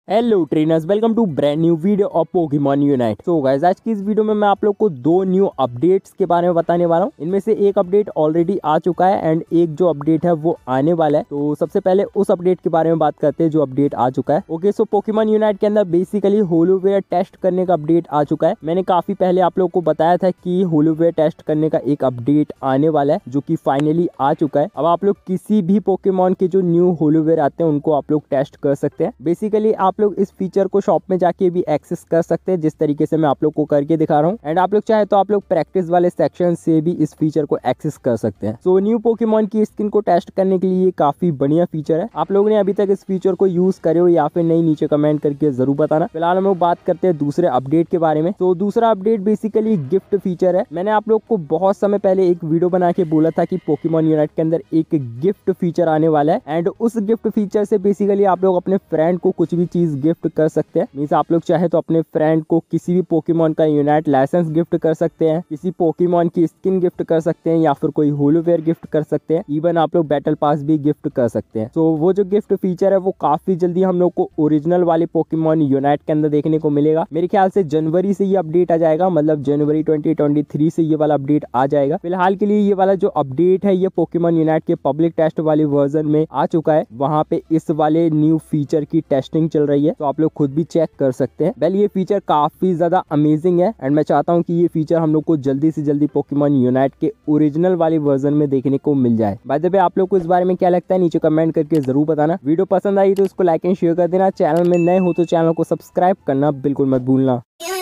Hello trainers, welcome to brand new video of Pokemon Unite. So guys, आज की इस video में मैं आप लोग को दो न्यू अपडेट्स के बारे में बताने वाला हूँ। इनमें से एक अपडेट ऑलरेडी आ चुका है एंड एक जो अपडेट है वो आने वाला है। तो सबसे पहले उस अपडेट के बारे में बात करते हैं जो अपडेट आ चुका है। ओके, सो पोकेमॉन यूनाइट के अंदर बेसिकली होलोवेयर टेस्ट करने का अपडेट आ चुका है। मैंने काफी पहले आप लोग को बताया था कि होलोवेयर टेस्ट करने का एक अपडेट आने वाला है जो कि फाइनली आ चुका है। अब आप लोग किसी भी पोकेमॉन के जो न्यू होलोवेयर आते हैं उनको आप लोग टेस्ट कर सकते हैं। बेसिकली आप लोग इस फीचर को शॉप में जाके भी एक्सेस कर सकते हैं, जिस तरीके से मैं आप लोग को करके दिखा रहा हूँ। एंड आप लोग चाहे तो आप लोग प्रैक्टिस वाले सेक्शन से भी इस फीचर को एक्सेस कर सकते हैं। सो न्यू पोकेमॉन की स्किन को टेस्ट करने के लिए काफी बढ़िया फीचर है। आप लोगों ने अभी तक इस फीचर को यूज करे हो या फिर नहीं, नीचे कमेंट करके जरूर बताना। फिलहाल हम लोग बात करते हैं दूसरे अपडेट के बारे में। तो दूसरा अपडेट बेसिकली गिफ्ट फीचर है। मैंने आप लोग को बहुत समय पहले एक वीडियो बना के बोला था कि पोकेमॉन यूनाइट के अंदर एक गिफ्ट फीचर आने वाला है एंड उस गिफ्ट फीचर से बेसिकली आप लोग अपने फ्रेंड को कुछ भी चीज गिफ्ट कर सकते हैं। मींस आप लोग चाहे तो अपने फ्रेंड को किसी भी पोकेमॉन का यूनाइट लाइसेंस गिफ्ट कर सकते हैं, किसी पोकेमॉन की स्किन गिफ्ट कर सकते हैं या फिर कोई होलोवेयर गिफ्ट कर सकते हैं। इवन आप लोग बैटल पास भी गिफ्ट कर सकते हैं। तो वो जो गिफ्ट फीचर है वो काफी जल्दी हम लोग को ओरिजिनल वाले पोकेमॉन यूनाइट के अंदर देखने को मिलेगा। मेरे ख्याल से जनवरी से ये अपडेट आ जाएगा, मतलब जनवरी 2023 से ये वाला अपडेट आ जाएगा। फिलहाल के लिए ये वाला जो अपडेट है ये पोकेमॉन यूनाइट के पब्लिक टेस्ट वाले वर्जन में आ चुका है। वहाँ पे इस वाले न्यू फीचर की टेस्टिंग चल रही है, तो आप लोग खुद भी चेक कर सकते हैं। वेल, ये फीचर काफी ज्यादा अमेजिंग है एंड मैं चाहता हूँ कि ये फीचर हम लोग को जल्दी से जल्दी पोकेमॉन यूनाइट के ओरिजिनल वाले वर्जन में देखने को मिल जाए। बाय द वे, आप लोग को इस बारे में क्या लगता है नीचे कमेंट करके जरूर बताना। वीडियो पसंद आई तो इसको लाइक एंड शेयर कर देना। चैनल में नए हो तो चैनल को सब्सक्राइब करना बिल्कुल मत भूलना।